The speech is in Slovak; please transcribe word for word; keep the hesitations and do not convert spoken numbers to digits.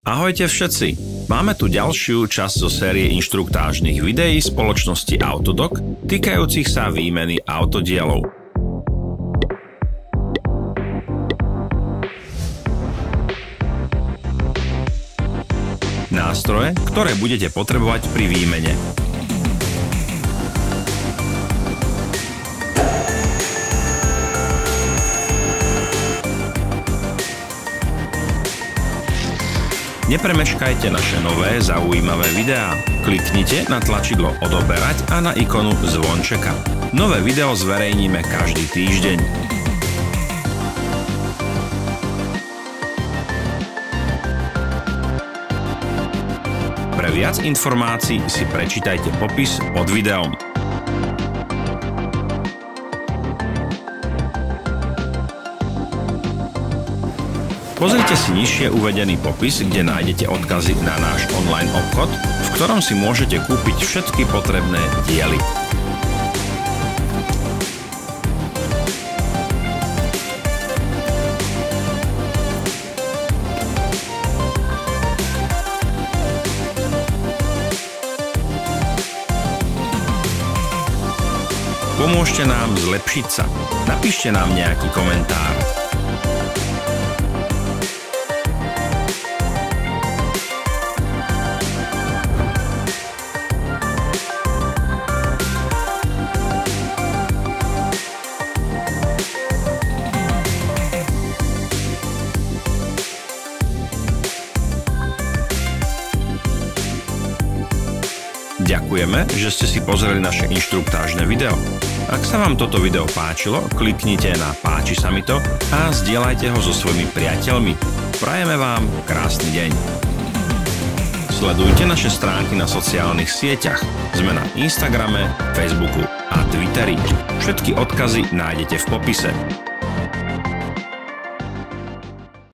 Ahojte všetci! Máme tu ďalšiu časť zo série inštruktážnych videí spoločnosti Autodoc týkajúcich sa výmeny autodielov. Nástroje, ktoré budete potrebovať pri výmene. Nepremeškajte naše nové zaujímavé videá. Kliknite na tlačidlo odoberať a na ikonu zvončeka. Nové video zverejníme každý týždeň. Pre viac informácií si prečítajte popis pod videom. Pozrite si nižšie uvedený popis, kde nájdete odkazy na náš online obchod, v ktorom si môžete kúpiť všetky potrebné diely. Pomôžte nám zlepšiť sa. Napíšte nám nejaký komentár. Ďakujeme, že ste si pozreli naše inštruktážne video. Ak sa vám toto video páčilo, kliknite na páči sa mi to a zdieľajte ho so svojimi priateľmi. Prajeme vám krásny deň. Sledujte naše stránky na sociálnych sieťach. Sme na Instagrame, Facebooku a Twitteri. Všetky odkazy nájdete v popise.